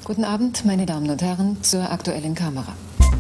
Guten Abend, meine Damen und Herren, zur aktuellen Kamera.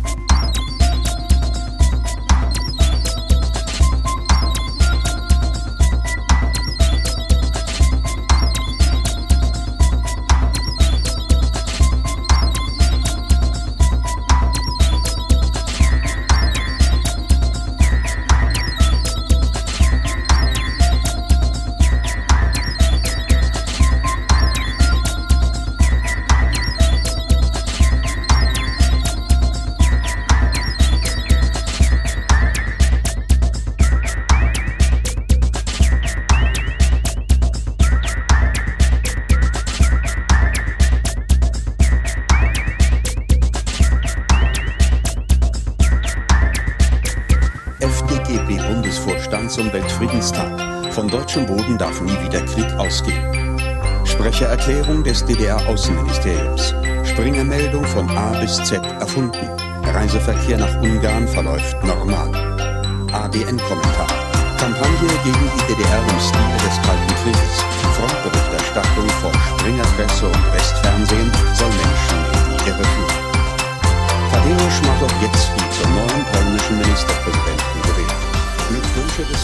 FDGB-Bundesvorstand zum Weltfriedenstag. Von deutschem Boden darf nie wieder Krieg ausgehen. Sprechererklärung des DDR-Außenministeriums. Springermeldung von A bis Z erfunden. Reiseverkehr nach Ungarn verläuft normal. ADN-Kommentar. Kampagne gegen die DDR im Stile des Kalten Krieges. Frontberichterstattung von Springerpresse und Westfernsehen soll Menschen in die Irre führen. Tadeusz Mazowiecki zum neuen polnischen Ministerpräsidenten gewählt. Glückwünsche des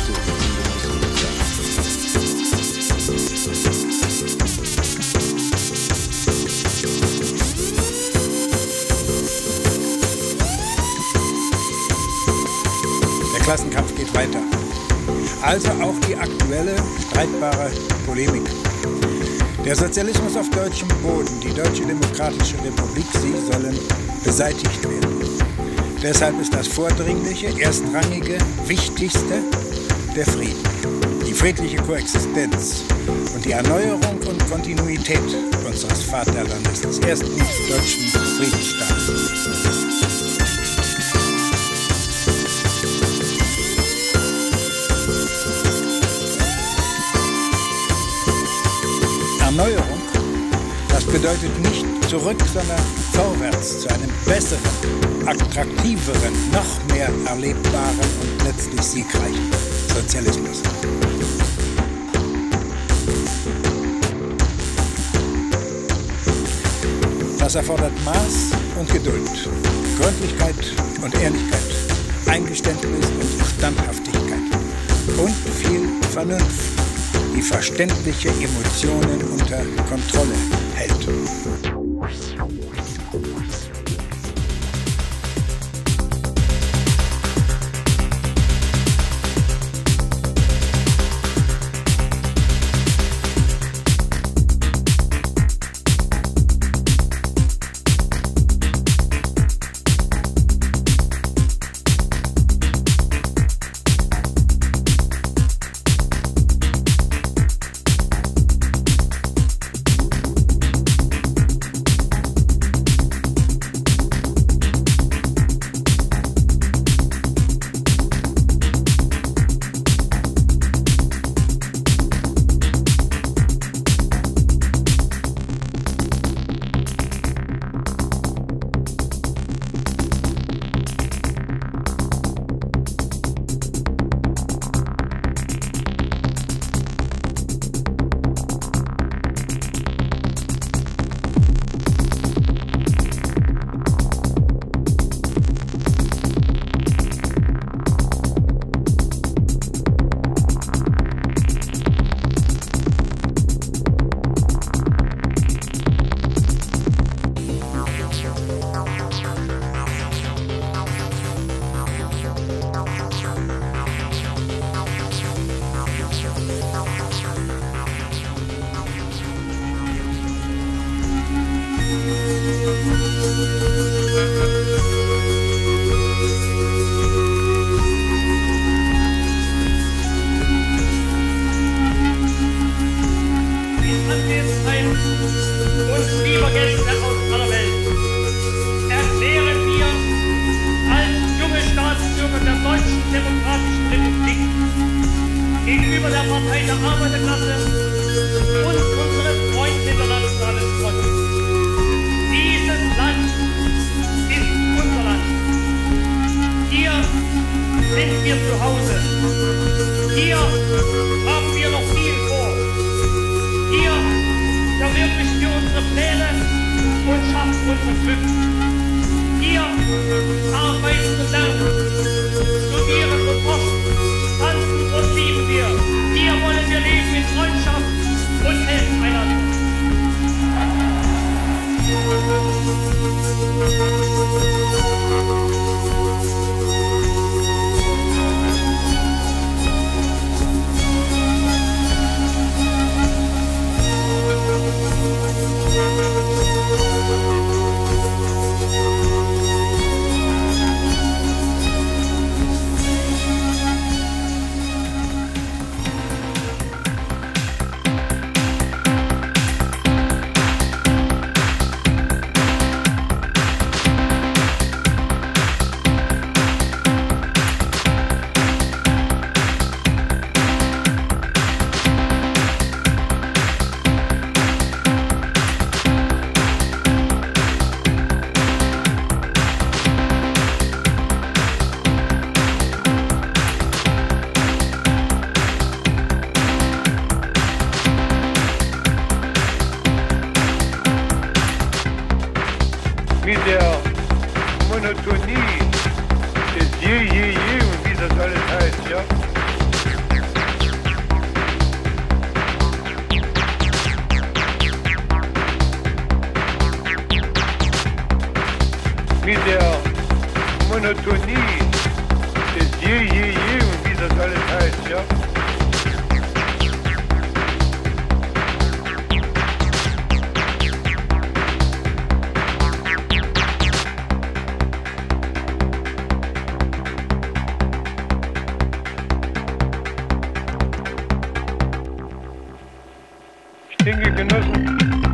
Der Klassenkampf geht weiter. Also auch die aktuelle, streitbare Polemik. Der Sozialismus auf deutschem Boden, die Deutsche Demokratische Republik, sie sollen beseitigt werden. Deshalb ist das Vordringliche, Erstrangige, Wichtigste der Frieden, die friedliche Koexistenz und die Erneuerung und Kontinuität unseres Vaterlandes, des ersten deutschen Friedensstaates. Erneuerung, das bedeutet nicht zurück, sondern vorwärts zu einem besseren, attraktiveren, noch mehr erlebbaren und letztlich siegreichen Sozialismus. Das erfordert Maß und Geduld, Gründlichkeit und Ehrlichkeit, Eingeständnis und Standhaftigkeit und viel Vernunft, die verständliche Emotionen unter Kontrolle hält. Hier verwirklichen wir unsere Pläne und schafft unser Glück. Ihr arbeiten und lernen, studieren und forschen, tanzen und lieben wir. Hier wollen wir leben in Freundschaft und helfen einander. Mit der Monotonie des je und wie das alles heißt, ja? Mit der Monotonie des je und wie das alles heißt, ja? Ich denke, Genossen.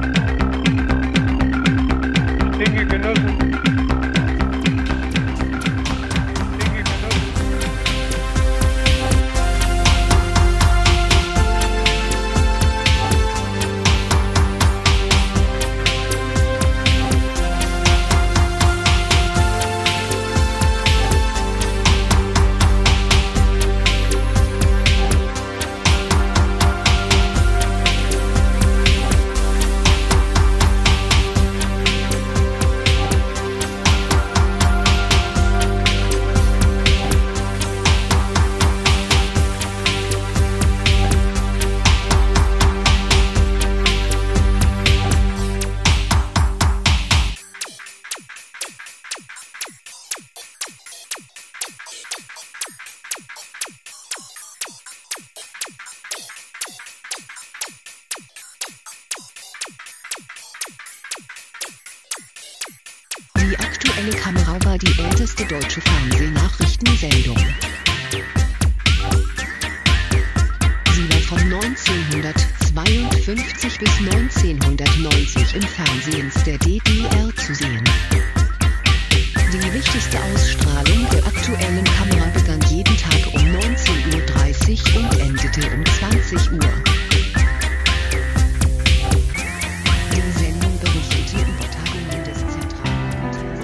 Die aktuelle Kamera war die älteste deutsche Fernsehnachrichtensendung. Sie war von 1952 bis 1990 im Fernsehen der DDR zu sehen. Die wichtigste Ausstrahlung der aktuellen Kamera begann jeden Tag um 19:30 Uhr und endete um 20 Uhr. Die Sendung berichtete über Tagungen des Zentralkomitees.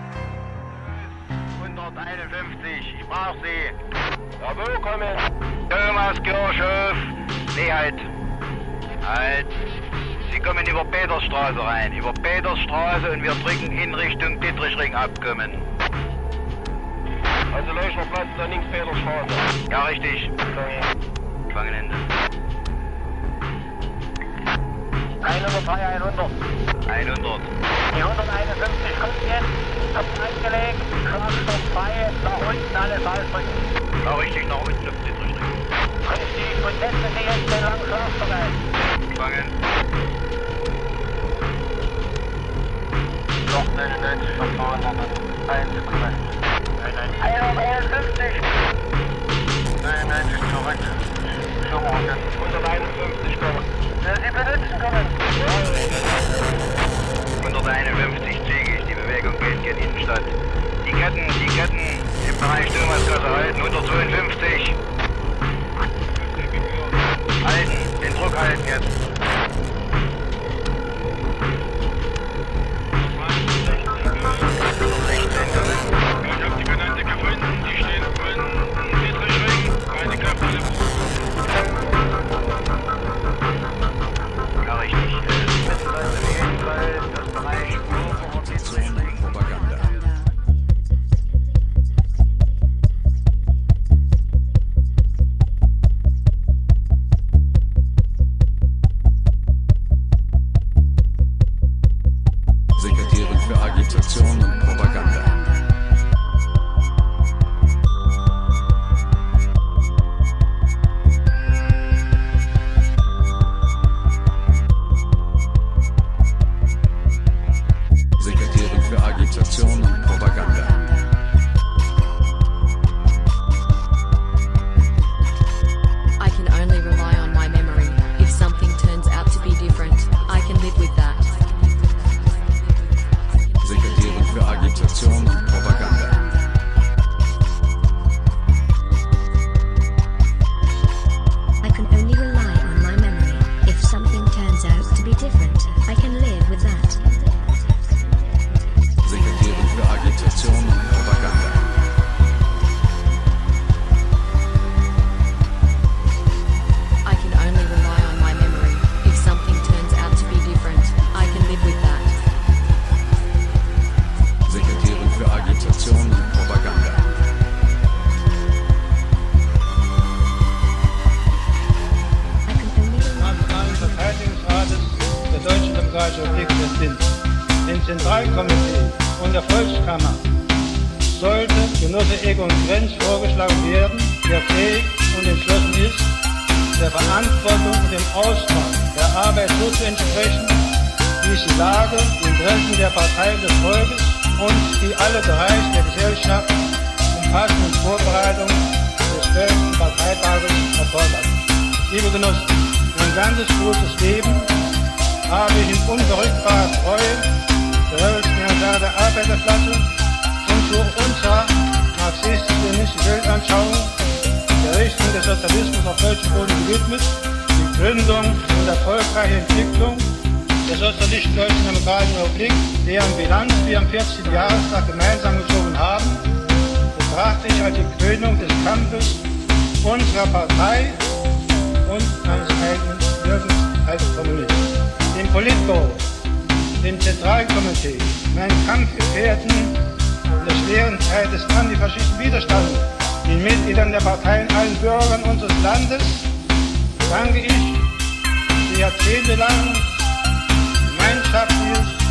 Ich brauch Sie. Jawohl, kommen. Thomas Kirchhoff. Nee, halt. Sie kommen über Petersstraße rein. Über Petersstraße und wir drücken in Richtung Dittrichring abkommen. Also Leuchnerplatz, dann links Petersstraße. Ja, richtig. Fangenende. 103, 100. 100. Die 151 kommt jetzt, habt eingelegt, Schlagstoff frei, nach unten alles ausdrücken. Ja, richtig, nach unten auf Dittrichring. Richtig, und setzen Sie jetzt den langen Schlagstoff ein. Fangen. Doch 99 verfahren, 1,1. 151. 99 zurück. 151 kommen. Ja, Sie benutzen können. 151 zügig, die Bewegung geht gen Innenstadt. Die Ketten im Bereich Thomasgasse halten, 152. Halten, den Druck halten jetzt. Ich hab die Kanante gefunden, die stehen von Dittrichring. Meine Köpfe alle. Ja, richtig. Das Bereich Propaganda. Sekretärin für Agitation und Propaganda. Sekretärin für Agitation und Propaganda. I can only rely on my memory. If something turns out to be different, I can live with that. Sekretärin für Agitation und Propaganda. I can only rely on my memory. If something turns out to be different, I can live with that. Sekretärin für Agitation und Propaganda. I can only rely on my memory. If something turns out to be different, I can live with that. Sekretärin für Agitation und Propaganda. I can only rely Nationalen Verteidigungsrates der Deutschen Demokratischen Republik sind. Im Zentralkomitee und der Volkskammer sollte Genosse Egon Krenz vorgeschlagen werden, der fähig und entschlossen ist, der Verantwortung und dem Ausdruck der Arbeit so zu entsprechen, wie es die Lage, die Interessen der Partei des Volkes und die alle Bereiche der Gesellschaft umfassenden Vorbereitung des 12. Parteitages erfordert. Liebe Genossen, mein ganzes großes Leben habe ich in unverrückbarer Treue der Revolutionären der Arbeiterklasse und zu unserer marxistisch-leninistischen Weltanschauung der Richtung des Sozialismus auf deutschem Boden gewidmet, die Gründung und erfolgreiche Entwicklung der Sozialistischen Deutschen Demokratischen Republik, deren Bilanz wir am 40. Jahrestag gemeinsam gezogen haben, betrachte ich als die Krönung des Kampfes unserer Partei und meines eigenen Wirkens als Kommunist. Dem Politbüro, dem Zentralkomitee, meinen Kampfgefährten in der schweren Zeit des antifaschistischen Widerstands, den Mitgliedern der Parteien, allen Bürgern unseres Landes, danke ich für jahrzehntelang gemeinschaftliches